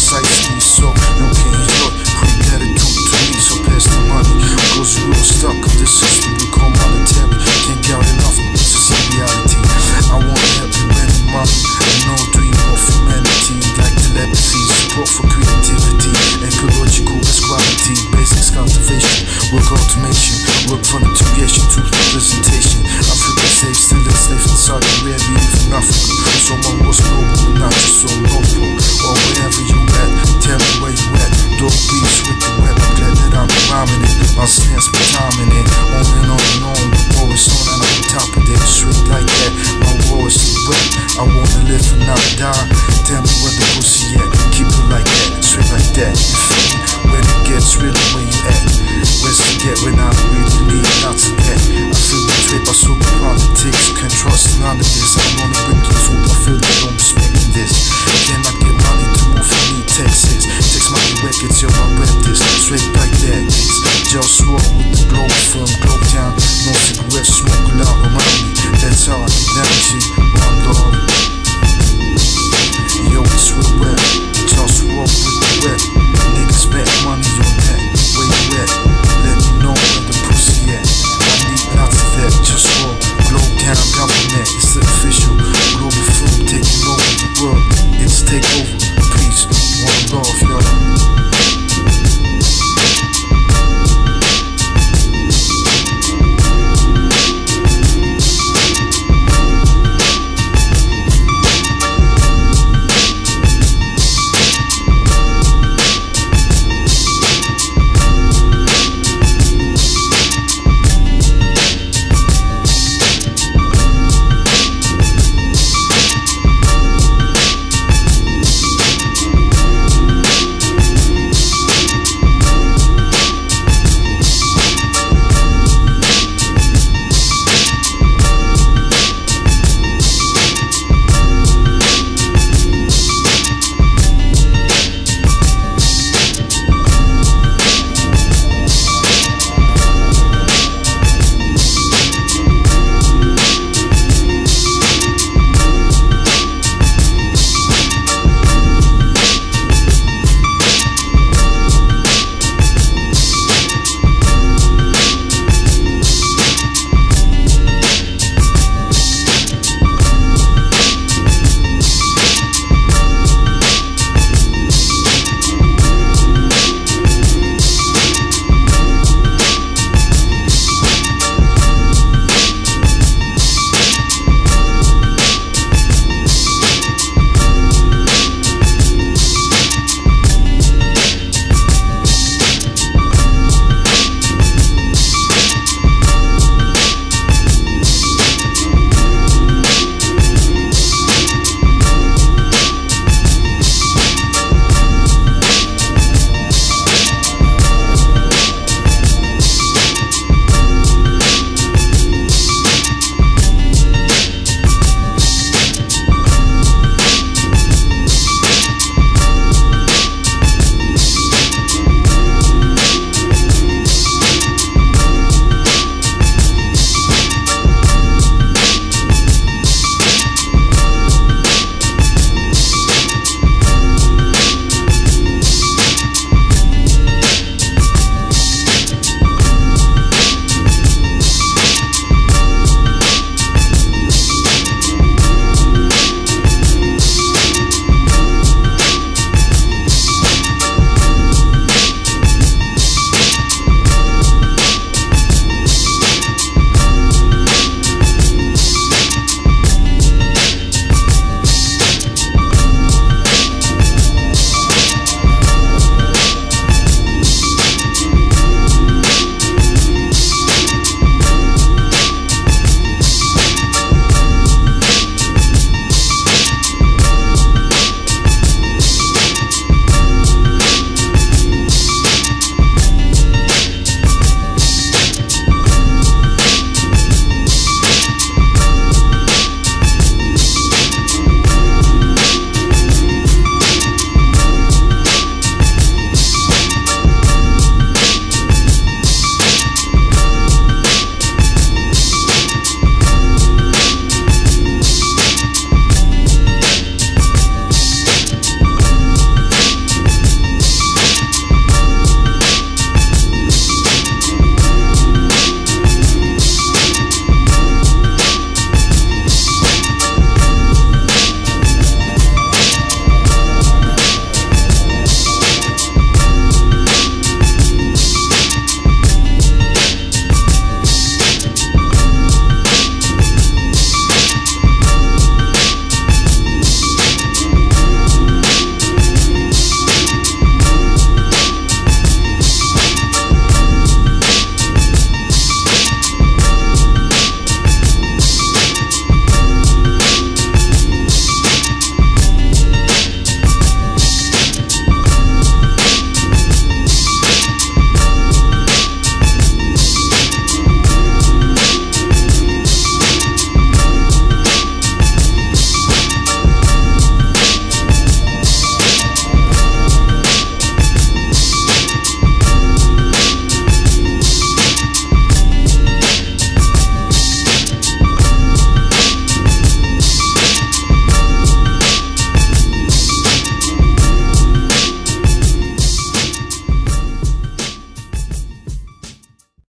precisely so. No can enjoy, pretty gratitude to me, so pass the money. Cause you're all stuck in this system we call monetary. Can't get enough, this is reality. I wanna help you any money, and no dream of humanity. Like telepathy, support for creativity, ecological equality, basics cultivation, work automation, work from the creation to representation. Africa safe, still enslaved in Saudi Arabia, even Africa. Someone was noble, not just so noble. Or wherever you at, tell me where you at. Don't be with the web, I'm glad that I'm rhyming it. My stance be timing it, on and on, the war is on and I'm on top of it. Straight like that, my war is too wet. I wanna live and not die. Tell me where the pussy at, keep it like that, straight like that. You feel me? When it gets real, where you at? Where's to get when I really need not to get? I feel betrayed by super politics. You can't trust none of this. I wanna bring the food, I feel they don't respect this. Cannot get money to move for me, Texas. Text my records, yo, I read this. Straight like that, it's JustWar with the Globalfirm, Globetown. No cigarettes, smoke loud around me. That's how I get energy, OneLove. Yo, it's real rap, JustWar with the rap. Niggas bet money on that, where you at? Let me know where the pussy at. I need lots of that, JustWar, Globetown government. It's the official Globalfirm taking over the world. It's Takeover, peace, OneLove, y'all.